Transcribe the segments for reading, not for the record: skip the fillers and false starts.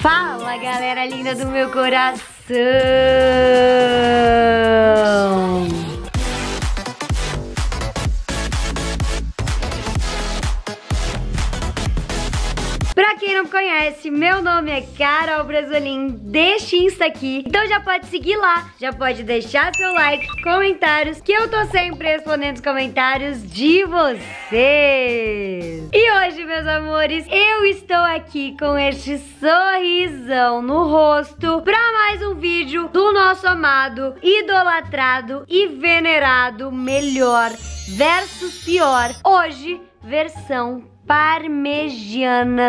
Fala, galera linda do meu coração! Pra quem não me conhece, meu nome é Carol Brasolim, deste Insta aqui. Então já pode seguir lá, já pode deixar seu like, comentários, que eu tô sempre respondendo os comentários de vocês. E hoje, meus amores, eu estou aqui com este sorrisão no rosto pra mais um vídeo do nosso amado, idolatrado e venerado melhor versus pior. Hoje, versão Parmegiana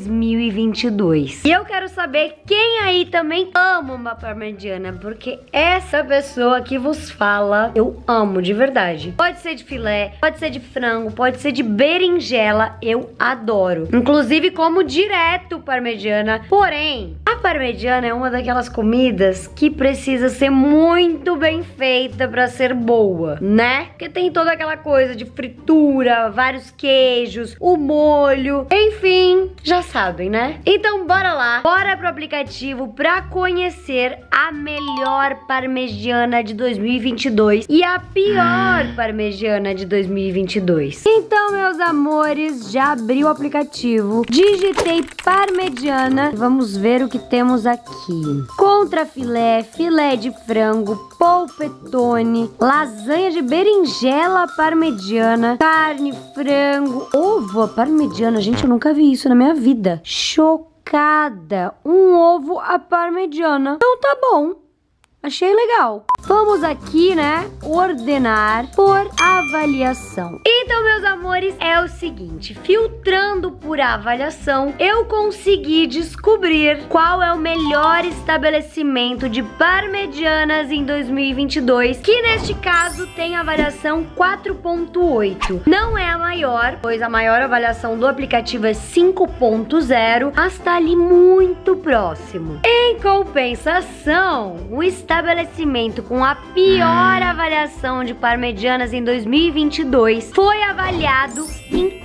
2022. E eu quero saber quem aí também ama uma parmegiana, porque essa pessoa que vos fala, eu amo de verdade. Pode ser de filé, pode ser de frango, pode ser de berinjela, eu adoro. Inclusive como direto parmegiana. Porém, a parmegiana é uma daquelas comidas que precisa ser muito bem feita pra ser boa, né? Porque tem toda aquela coisa de fritura, vários queijos, o molho, enfim, já sabem, né? Então bora lá, bora pro aplicativo pra conhecer a melhor parmegiana de 2022 e a pior parmegiana de 2022. Então, meus amores, já abri o aplicativo, digitei parmegiana, vamos ver o que temos aqui. Contrafilé, filé de frango, polpettone, lasanha de berinjela parmegiana, carne, frango, ovo parmegiana. Gente, eu nunca vi isso na minha vida. Chocada. Um ovo à parmegiana. Então tá bom. Achei legal. Vamos aqui, né, ordenar por avaliação. Então, meus amores, é o seguinte. Filtrando por avaliação, eu consegui descobrir qual é o melhor estabelecimento de parmegianas em 2022, que neste caso tem avaliação 4.8. Não é a maior, pois a maior avaliação do aplicativo é 5.0, mas tá ali muito próximo. Em compensação, o estabelecimento com a pior avaliação de parmegianas em 2022 foi avaliado em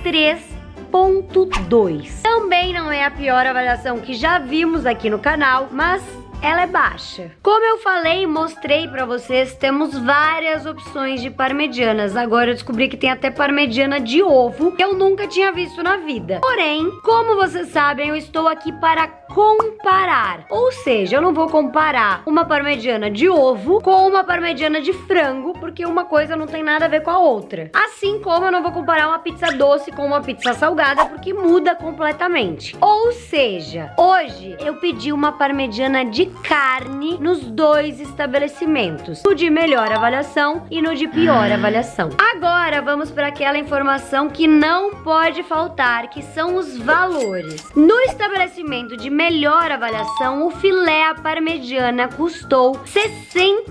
3.2. Também não é a pior avaliação que já vimos aqui no canal, mas ela é baixa. Como eu falei e mostrei pra vocês, temos várias opções de parmegianas. Agora eu descobri que tem até parmegiana de ovo, que eu nunca tinha visto na vida. Porém, como vocês sabem, eu estou aqui para comparar. Ou seja, eu não vou comparar uma parmegiana de ovo com uma parmegiana de frango, porque uma coisa não tem nada a ver com a outra. Assim como eu não vou comparar uma pizza doce com uma pizza salgada, porque muda completamente. Ou seja, hoje eu pedi uma parmegiana de carne nos dois estabelecimentos, no de melhor avaliação e no de pior avaliação. Agora vamos para aquela informação que não pode faltar, que são os valores. No estabelecimento de melhor avaliação, o filé à parmegiana custou R$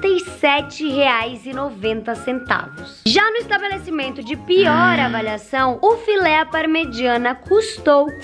67,90. Já no estabelecimento de pior avaliação, o filé à parmegiana custou R$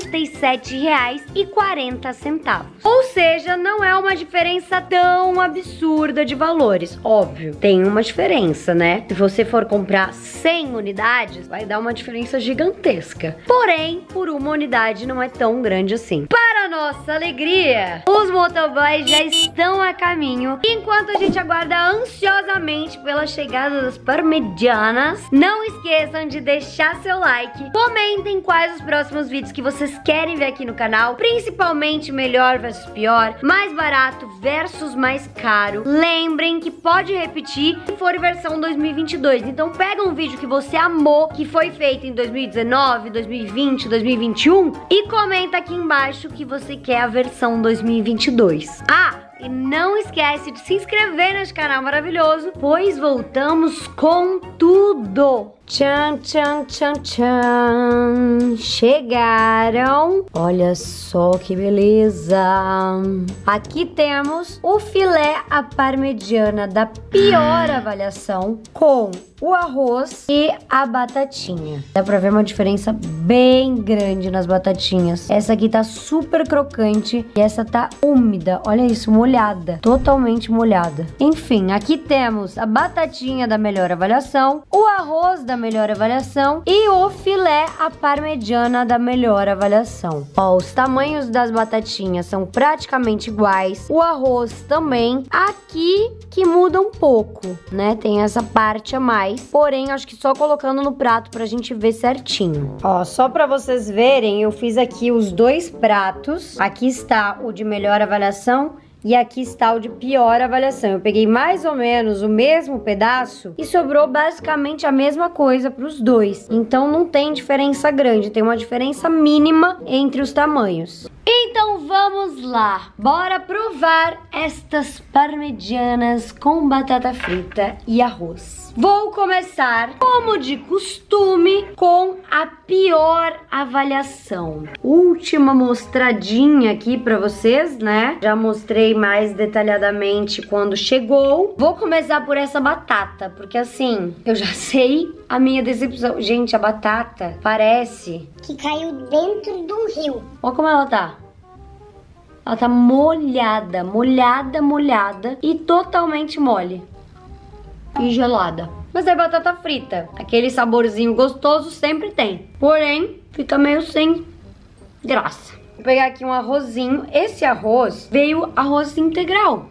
47,40. Ou seja, não é uma diferença tão absurda de valores. Óbvio, tem uma diferença, né? Se você for comprar 100 unidades, vai dar uma diferença gigantesca. Porém, por uma unidade não é tão grande assim. Para nossa alegria, os motoboys já estão a caminho. Enquanto a gente aguarda ansiosamente pela chegada das parmegianas, não esqueçam de deixar seu like, comentem quais os próximos vídeos que vocês querem ver aqui no canal, principalmente melhor versus pior, mais barato versus mais caro. Lembrem que pode repetir se for versão 2022. Então pega um vídeo que você amou, que foi feito em 2019, 2020, 2021 e comenta aqui embaixo que você quer a versão 2022. E não esquece de se inscrever nesse canal maravilhoso, pois voltamos com tudo. Tchan, tchan, tchan, tchan. Chegaram. Olha só que beleza. Aqui temos o filé à parmegiana da pior avaliação com o arroz e a batatinha. Dá pra ver uma diferença bem grande nas batatinhas. Essa aqui tá super crocante e essa tá úmida. Olha isso, molhada. Totalmente molhada. Enfim, aqui temos a batatinha da melhor avaliação, o arroz da da melhor avaliação e o filé à parmegiana da melhor avaliação. Ó, os tamanhos das batatinhas são praticamente iguais, o arroz também. Aqui que muda um pouco, né? Tem essa parte a mais, porém acho que só colocando no prato pra gente ver certinho. Ó, só pra vocês verem, eu fiz aqui os dois pratos. Aqui está o de melhor avaliação e aqui está o de pior avaliação. Eu peguei mais ou menos o mesmo pedaço e sobrou basicamente a mesma coisa para os dois. Então não tem diferença grande, tem uma diferença mínima entre os tamanhos. Então vamos lá, bora provar estas parmegianas com batata frita e arroz. Vou começar, como de costume, com a pior avaliação. Última mostradinha aqui pra vocês, né? Já mostrei mais detalhadamente quando chegou. Vou começar por essa batata, porque assim, eu já sei a minha decepção. Gente, a batata parece que caiu dentro de um rio. Olha como ela tá. Ela tá molhada, molhada e totalmente mole. E gelada. Mas é batata frita. Aquele saborzinho gostoso sempre tem. Porém, fica meio sem graça. Vou pegar aqui um arrozinho. Esse arroz veio arroz integral.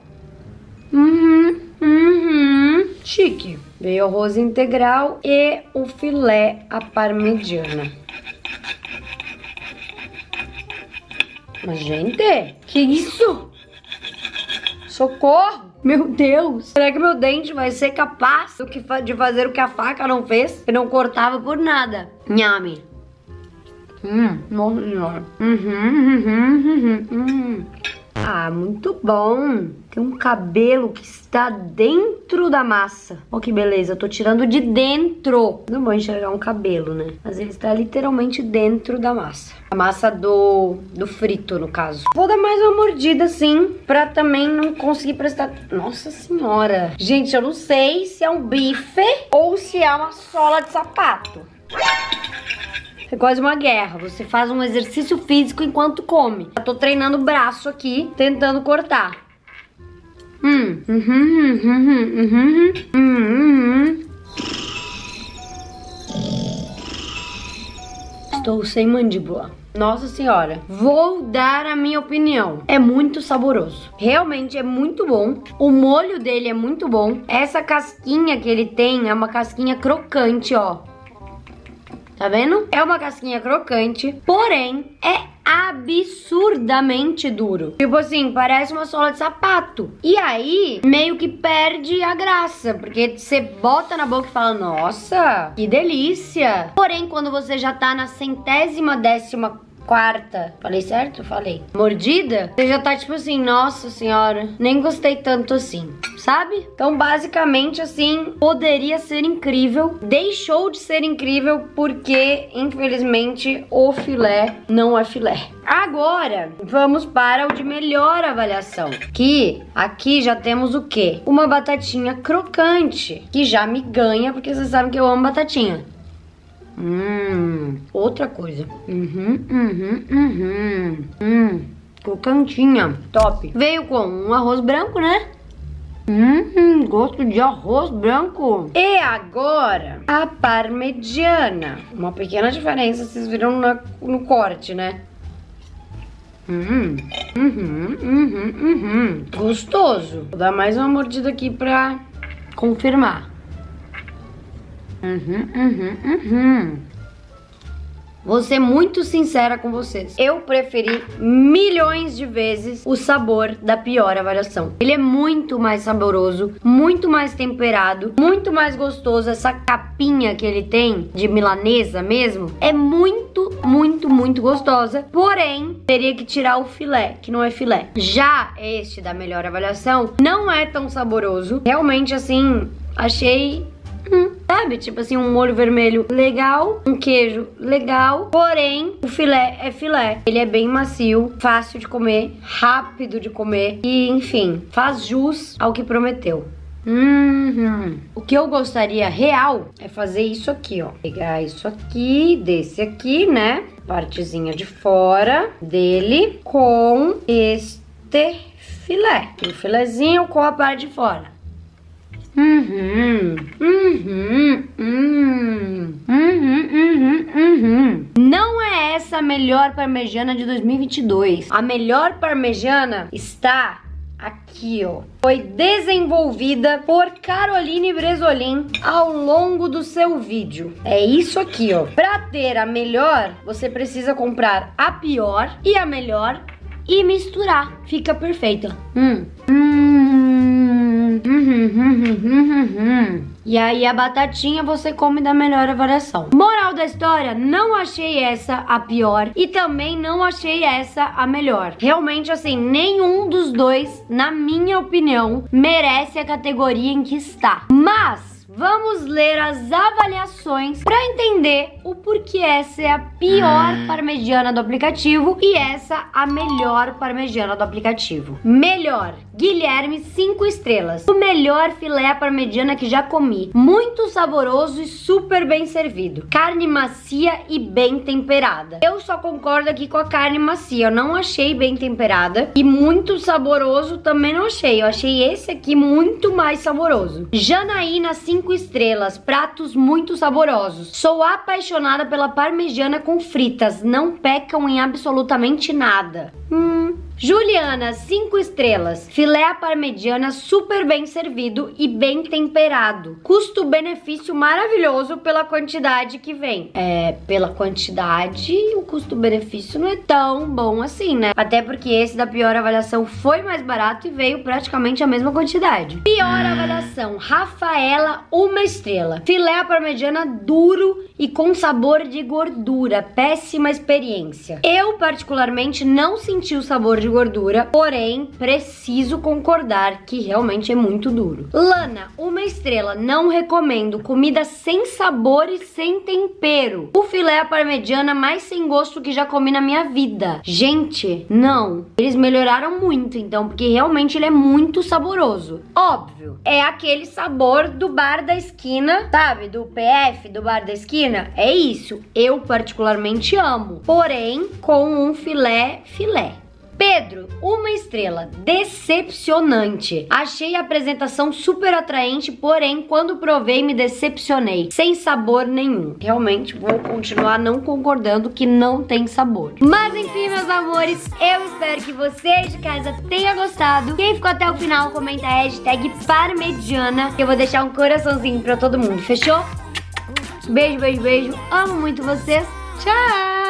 Chique. Veio arroz integral e o filé à parmegiana. Mas, gente, que isso? Socorro! Meu Deus! Será que meu dente vai ser capaz de fazer o que a faca não fez? Que não cortava por nada. Nhame. Nossa senhora. Ah, muito bom. Tem um cabelo que está dentro da massa. Olha que beleza, eu tô tirando de dentro. Não vou enxergar um cabelo, né? Mas ele está literalmente dentro da massa. A massa do frito, no caso. Vou dar mais uma mordida, assim, pra também não conseguir prestar... Nossa senhora. Gente, eu não sei se é um bife ou se é uma sola de sapato. É quase uma guerra. Você faz um exercício físico enquanto come. Eu tô treinando o braço aqui, tentando cortar. Estou sem mandíbula. Nossa senhora. Vou dar a minha opinião. É muito saboroso. Realmente é muito bom. O molho dele é muito bom. Essa casquinha que ele tem é uma casquinha crocante, ó. Tá vendo? É uma casquinha crocante, porém é absurdamente duro. Tipo assim, parece uma sola de sapato. E aí, meio que perde a graça, porque você bota na boca e fala, nossa, que delícia. Porém, quando você já tá na 114ª, falei certo? Falei. Mordida, você já tá tipo assim, nossa senhora, nem gostei tanto assim, sabe? Então basicamente assim, poderia ser incrível, deixou de ser incrível porque infelizmente o filé não é filé. Agora, vamos para o de melhor avaliação, que aqui já temos o quê? Uma batatinha crocante, que já me ganha, porque vocês sabem que eu amo batatinha. Outra coisa. Crocantinha. Top. Veio com um arroz branco, né? Gosto de arroz branco. E agora, a parmegiana. Uma pequena diferença, vocês viram no corte, né? Gostoso. Vou dar mais uma mordida aqui pra confirmar. Vou ser muito sincera com vocês. Eu preferi milhões de vezes o sabor da pior avaliação. Ele é muito mais saboroso, muito mais temperado, muito mais gostoso. Essa capinha que ele tem de milanesa mesmo é muito gostosa. Porém, teria que tirar o filé, que não é filé. Já este da melhor avaliação não é tão saboroso. Realmente, assim, achei... sabe? Tipo assim, um molho vermelho legal, um queijo legal, porém o filé é filé. Ele é bem macio, fácil de comer, rápido de comer e, enfim, faz jus ao que prometeu. O que eu gostaria real é fazer isso aqui, ó. Pegar isso aqui, desse aqui, né? Partezinha de fora dele com este filé. O filezinho com a parte de fora. Não é essa a melhor parmegiana de 2022. A melhor parmegiana está aqui, ó. Foi desenvolvida por Caroline Bresolin ao longo do seu vídeo. É isso aqui, ó. Pra ter a melhor, você precisa comprar a pior e a melhor e misturar. Fica perfeita. E aí a batatinha você come da melhor avaliação. Moral da história, não achei essa a pior e também não achei essa a melhor. Realmente assim, nenhum dos dois, na minha opinião, merece a categoria em que está. Mas vamos ler as avaliações para entender o porquê essa é a pior parmegiana do aplicativo e essa a melhor parmegiana do aplicativo. Melhor, Guilherme, 5 estrelas. O melhor filé à parmegiana que já comi. Muito saboroso e super bem servido. Carne macia e bem temperada. Eu só concordo aqui com a carne macia. Eu não achei bem temperada. E muito saboroso também não achei. Eu achei esse aqui muito mais saboroso. Janaína, 5 estrelas. Pratos muito saborosos. Sou apaixonada pela parmegiana com fritas. Não pecam em absolutamente nada. Juliana, 5 estrelas. Filé à parmegiana super bem servido e bem temperado. Custo-benefício maravilhoso pela quantidade que vem. Pela quantidade, o custo-benefício não é tão bom assim, né? Até porque esse da pior avaliação foi mais barato e veio praticamente a mesma quantidade. Pior avaliação, Rafaela, 1 estrela. Filé à parmegiana duro e com sabor de gordura. Péssima experiência. Eu, particularmente, não senti o sabor de gordura, porém, preciso concordar que realmente é muito duro. Lana, 1 estrela. Não recomendo. Comida sem sabor e sem tempero. O filé à parmegiana mais sem gosto que já comi na minha vida. Gente, não. Eles melhoraram muito, então, porque realmente ele é muito saboroso. Óbvio, é aquele sabor do bar da esquina, sabe? Do PF, do bar da esquina. É isso. Eu particularmente amo. Porém, com um filé. Pedro, 1 estrela. Decepcionante. Achei a apresentação super atraente, porém, quando provei, me decepcionei. Sem sabor nenhum. Realmente, vou continuar não concordando que não tem sabor. Mas enfim, meus amores, eu espero que você de casa tenha gostado. Quem ficou até o final, comenta a hashtag parmegiana, que eu vou deixar um coraçãozinho pra todo mundo. Fechou? Beijo, beijo, beijo. Amo muito vocês. Tchau!